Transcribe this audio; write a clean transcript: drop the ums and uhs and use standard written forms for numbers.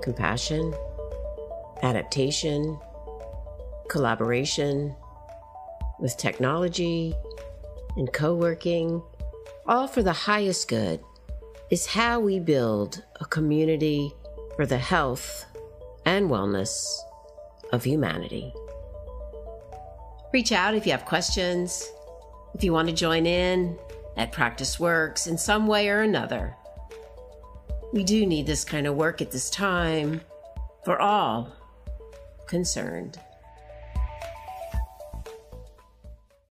compassion, adaptation, collaboration, with technology and co-working, all for the highest good, is how we build a community for the health and wellness of humanity. Reach out if you have questions, if you want to join in at Practice Works in some way or another. We do need this kind of work at this time for all concerned.